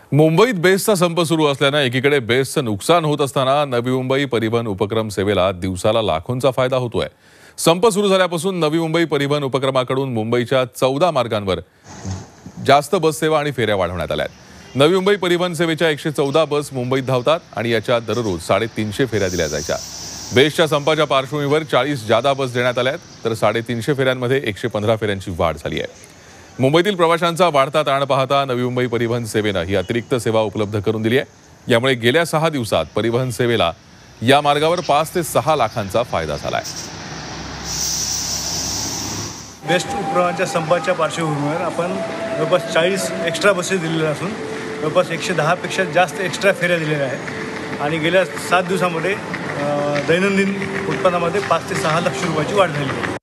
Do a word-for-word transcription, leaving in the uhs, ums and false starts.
मुंबईत बेस्टचा संप सुरू असल्याने एकीकडे बेस्टचं नुकसान होत असताना नवी मुंबई परिवहन उपक्रम सेवेला दिवसाला लाखोंचा फायदा होतोय। संप सुरू झाल्यापासून नवी मुंबई परिवहन उपक्रमाकडून मुंबईच्या चौदा मार्गांवर जास्त बस सेवा आणि फेऱ्या वाढवण्यात आल्या आहेत। नवी मुंबई परिवहन सेवेच्या एकशे चौदा बस मुंबईत धावतात आणि याच्या दररोज साडेतीनशे फेऱ्या दिल्या जायच्या। बेस्टच्या संपाच्या पार्श्वभूमीवर चाळीस जादा बस देण्यात आल्या आहेत, तर साडेतीनशे फेऱ्यांमध्ये एकशे पंधरा फेऱ्यांची वाढ झाली आहे। मुंबईतील प्रवाशांचा वाढता ताण पाहता नवी मुंबई परिवहन सेवेनं ही अतिरिक्त सेवा उपलब्ध करून दिली आहे। यामुळे गेल्या सहा दिवसात परिवहन सेवेला या मार्गावर पाच ते सहा लाखांचा फायदा झाला आहे। बेस्ट उपक्रमाच्या संपाच्या पार्श्वभूमीवर आपण जवळपास चाळीस एक्स्ट्रा बसेस दिलेल्या असून जवळपास एकशे दहापेक्षा जास्त एक्स्ट्रा फेऱ्या दिलेल्या आहेत आणि गेल्या सात दिवसामध्ये दैनंदिन उत्पन्नामध्ये पाच ते सहा लक्ष रुपयाची वाढ झाली आहे।